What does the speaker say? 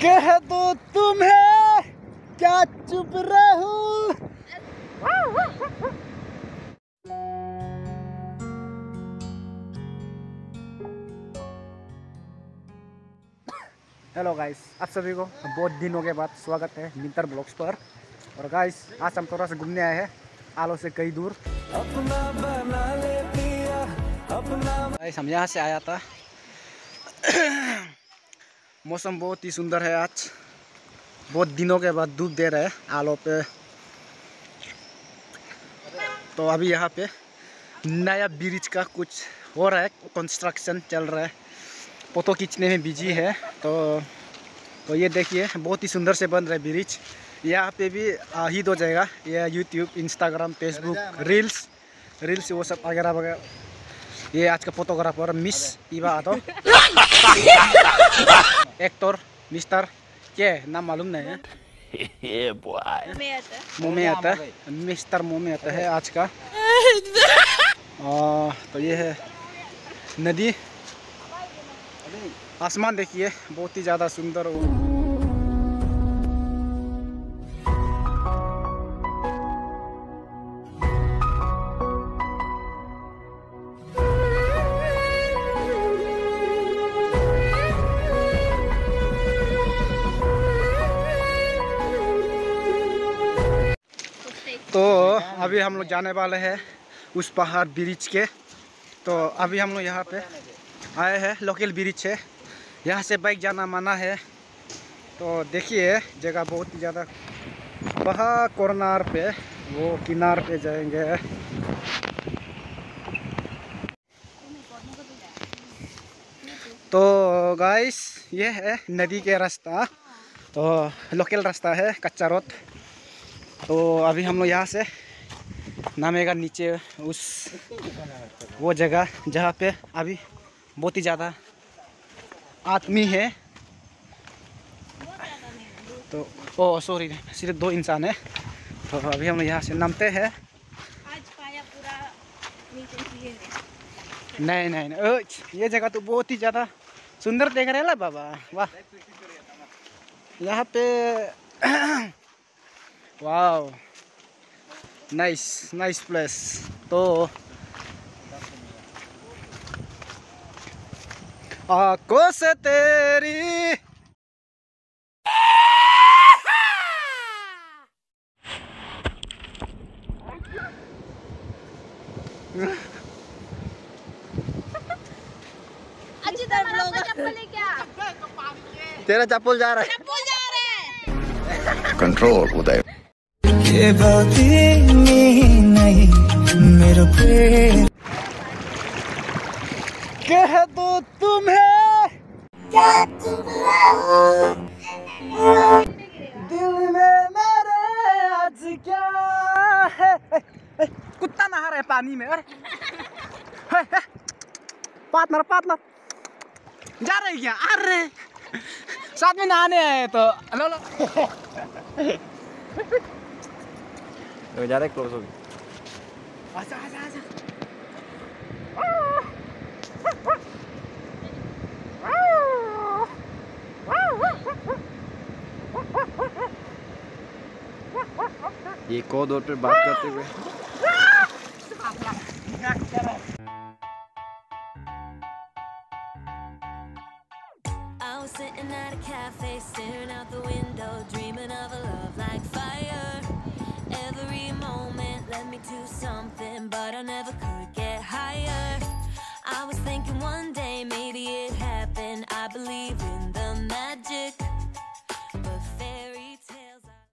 कह दो तुम्हें क्या चुप रहूं। हेलो गाइस, आप सभी को बहुत दिनों के बाद स्वागत है मिंतर ब्लॉग्स पर। और गाइस, आज हम थोड़ा सा घूमने आए हैं आलो से कई दूर। गाइस, हम यहाँ से आया था। मौसम बहुत ही सुंदर है आज, बहुत दिनों के बाद धूप दे रहा है आलो पे। तो अभी यहाँ पे नया ब्रिज का कुछ हो रहा है, कंस्ट्रक्शन चल रहा है, फोटो खींचने में बिजी है। तो ये देखिए, बहुत ही सुंदर से बन रहा है ब्रिज। यहाँ पे भी हिट हो जाएगा ये यूट्यूब, इंस्टाग्राम, फेसबुक, रील्स वो सब वगैरह वगैरह। ये आज का फोटोग्राफर मिस इवा आतो एक्टर मिस्टर क्या नाम मालूम नहीं है, मोमे आता है, मिस्टर मोमे आता है आज का। तो ये है नदी, आसमान देखिए बहुत ही ज़्यादा सुंदर। तो अभी हम लोग जाने वाले हैं उस पहाड़ ब्रिज के। तो अभी हम लोग यहाँ पे आए हैं, लोकल ब्रिज है, यहाँ से बाइक जाना मना है। तो देखिए जगह बहुत ही ज़्यादा, वहाँ कॉर्नर पे वो किनार पे जाएंगे। तो गाइस, ये है नदी के रास्ता, तो लोकल रास्ता है, कच्चा रोड। तो अभी हम लोग यहाँ से नामेगा नीचे उस वो जगह जहाँ पे अभी बहुत ही ज़्यादा आदमी है। तो ओ सॉरी, सिर्फ 2 इंसान है। तो अभी हम यहाँ से नामते हैं। नहीं, ये जगह तो बहुत ही ज़्यादा सुंदर देख रहे हैं ना बाबा, वाह यहाँ पे। Wow, nice place. तो आंखों से तेरी तेरा चप्पल जा रहा है, कंट्रोल उदय। ये बातें नहीं मेरे पे कह दो तुम्हें दिल में मेरे आज क्या है। कुत्ता नहा रहा है पानी में। अरे पार्टनर जा रहे क्या? अरे साथ में नहाने आए तो लो ज़्यादा क्लोज हो गई। आजा। ये को दौर पे बात करते हुए I was sitting at a cafe, staring out the window, dreaming of a love like fire. Every moment led me to something, but I never could get higher. I was thinking one day maybe it happened. I believe in